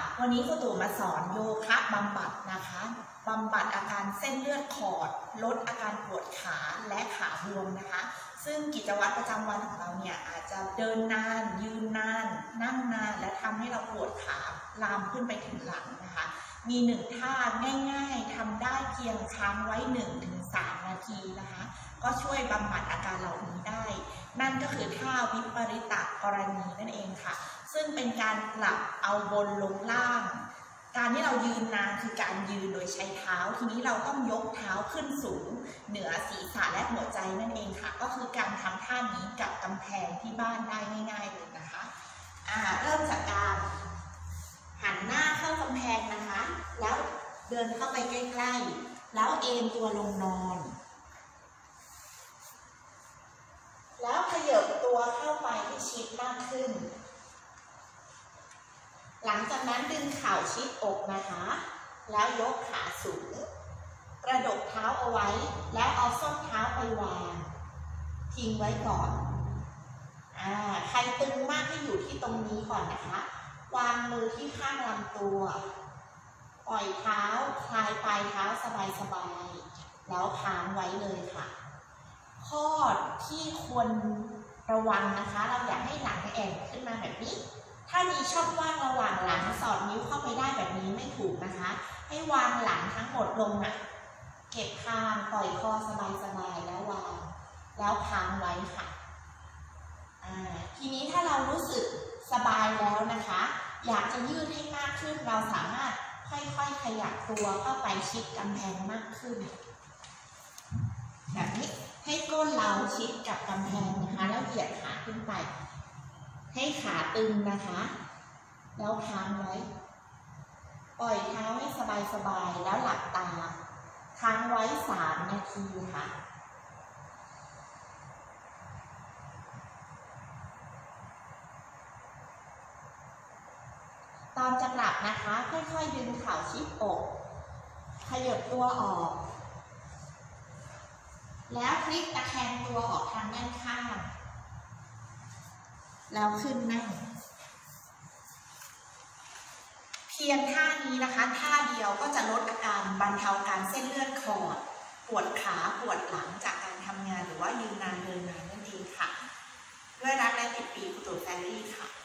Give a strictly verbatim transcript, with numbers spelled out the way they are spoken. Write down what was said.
วันนี้ครูตู่มาสอนโยคะบำบัดนะคะบำบัดอาการเส้นเลือดขอดลดอาการปวดขาและขาบวมนะคะซึ่งกิจวัตรประจำวันของเราเนี่ยอาจจะเดินนานยืนนานนั่งนานและทำให้เราปวดขาลามขึ้นไปถึงหลังนะคะมีหนึ่งท่าง่ายๆทำได้เพียงค้างไว้ หนึ่งถึงสาม นาทีนะคะก็ช่วยบำบัดอาการเหล่านี้ได้นั่นก็คือท่าวิปริตกรณีนั่นเองค่ะซึ่งเป็นการปรับเอาบนลงล่างการที่เรายืนนานคือการยืนโดยใช้เท้าทีนี้เราต้องยกเท้าขึ้นสูงเหนือศีรษะและหัวใจนั่นเองค่ะก็คือการทำท่านี้กับกำแพงที่บ้านได้ง่ายๆเลยนะคะอ่าเริ่มจากการหันหน้าเข้ากำแพงนะคะแล้วเดินเข้าไปใกล้ๆแล้วเอนตัวลงนอนแล้วขยับตัวเข้าไปให้ชิดมากขึ้นหลังจากนั้นดึงเข่าชิดอกนะคะแล้วยกขาสูงกระดกเท้าเอาไว้แล้วเอาส้นเท้าไปวางทิ้งไว้ก่อนอ่าใครตึงมากให้อยู่ที่ตรงนี้ก่อนนะคะวางมือที่ข้างลำตัวปล่อยเท้าคลายปลายเท้าสบายๆแล้วค้างไว้เลยค่ะข้อที่ควรระวังนะคะเราอยากให้หลังแอนขึ้นมาแบบนี้ถ้ามีช่องว่างระหว่างหลังสอดนิ้วเข้าไปได้แบบนี้ไม่ถูกนะคะให้วางหลังทั้งหมดลงอ่ะเก็บคางปล่อยคอสบายๆแล้ววางแล้วค้างไว้ค่ะอ่าทีนี้ถ้าเรารู้สึกสบายแล้วนะคะอยากจะยืดให้มากขึ้นเราสามารถค่อยๆขยับตัวเข้าไปชิดกำแพงมากขึ้นแบบนี้ให้ก้นเราชิดกับกำแพงนะคะแล้วเหยียดขาขึ้นไปให้ขาตึงนะคะแล้วค้างไว้ปล่อยเท้าให้สบายๆแล้วหลับตาค้างไว้สามนาทีค่ะตอนจะหลับนะคะค่อยๆดึงเข่าชิดอกขยับตัวออกแล้วพลิกตะแคงตัวออกทางด้านข้างแล้วขึ้นนั่งเพียงท่านี้นะคะท่าเดียวก็จะลดอาการบรรเทาการเส้นเลือดขอดปวดขาปวดหลังจากการทำงานหรือว่ายืนนานเดินนานนั่นเองค่ะด้วยรักและติดปีครูตู่แฟมิลี่ค่ะ